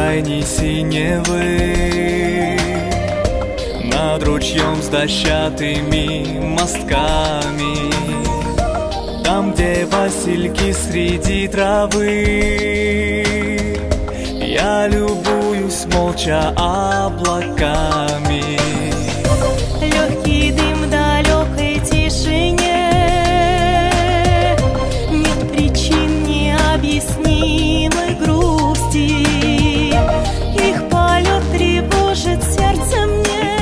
бескрайней синевы, над ручьем с дощатыми мостками, там, где васильки среди травы, я любуюсь молча облаками. Легкий дым в далекой тишине, нет причин необъяснимой грусти. Их полет тревожит сердце мне.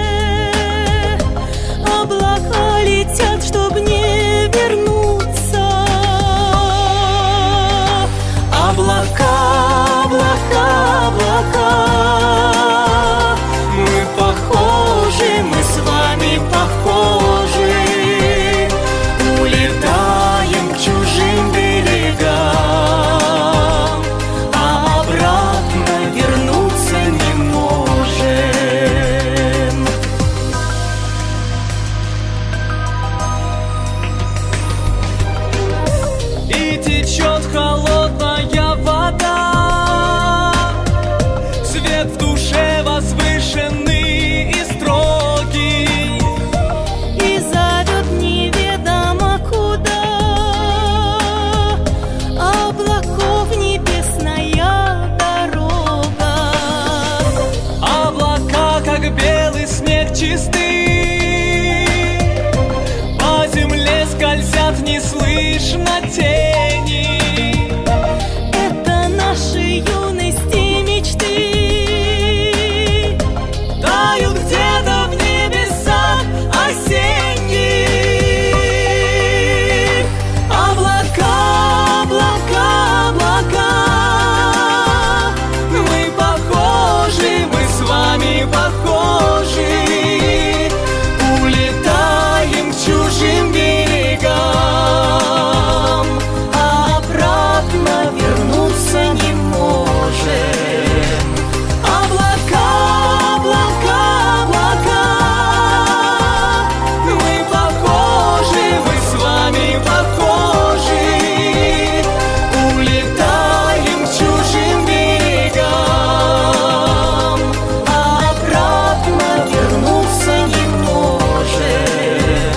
Облака летят, чтоб не вернуться. Облака, облака, облака, мы похожи, мы с вами похожи. Улетаем к чужим берегам, а обратно вернуться не можем. И течет холодная вода, свет в душе возвышенный и строгий, и зовет неведомо куда. Облаков небесная дорога. Облака, как белый снег чистый, по земле скользят неслышно тени. Это наши юности мечты, тают где-то в небесах осенних. Облака, облака, облака, мы похожи, мы с вами похожи. Улетаем к чужим берегам, а обратно вернуться не можем. Облака, облака, облака, мы похожи, мы с вами похожи. Улетаем к чужим берегам, а обратно вернуться не можем.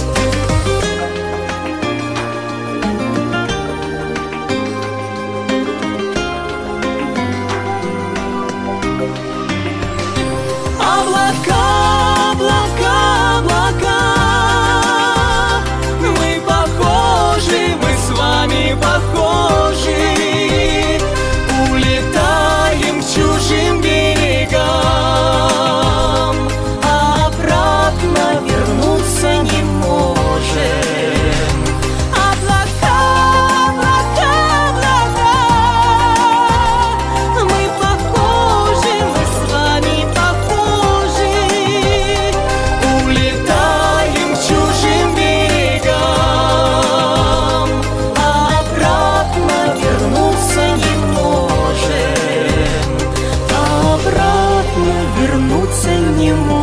Облака, облака, облака, мы похожи, мы с вами похожи. Улетаем к чужим берегам, а обратно вернуться не можем. Облака, облака, облака, мы похожи, мы с вами похожи. Улетаем к чужим берегам, а обратно вернуться не можем. Обратно вернуться не можем.